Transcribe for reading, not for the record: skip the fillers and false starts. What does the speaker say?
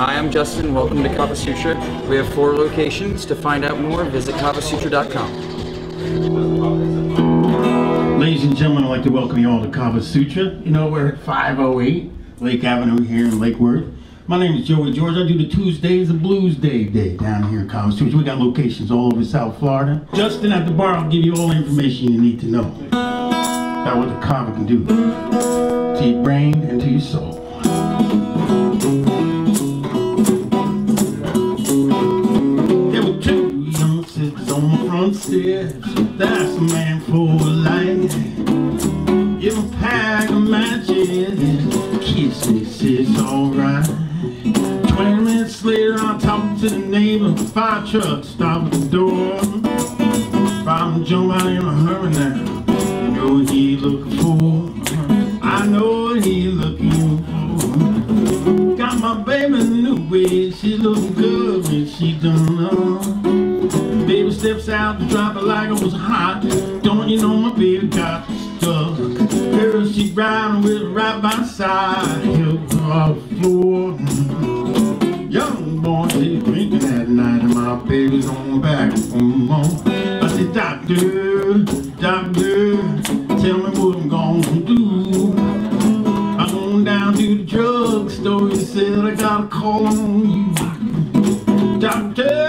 Hi, I'm Justin. Welcome to Kavasutra. We have 4 locations. To find out more, visit kavasutra.com. Ladies and gentlemen, I'd like to welcome you all to Kavasutra. You know, we're at 508 Lake Avenue here in Lake Worth. My name is Joey George. I do the Tuesdays and Blues Day down here in Kavasutra. We got locations all over South Florida. Justin at the bar will give you all the information you need to know about what the kava can do to your brain and to your soul. There were 2 young sisters on my front steps. That's a man for life. Give a pack of matches, kiss me, sis, alright. 20 minutes later, I talk to the neighbor. 5 trucks stop at the door. If I'm jump out in a hurry now, I know what he looking for. I know what he looking for. Got my baby in the way, she looking good when she done up. Baby steps out to drop it like it was hot. Don't you know my baby got stuck? Girl, she riding with right by side, help her off the floor. Young boy, they drinking that night, and my baby's on the back home. I said, doctor, doctor, tell me what I'm gonna do. I'm going down to the drugstore, he said, I gotta call on you. Doctor,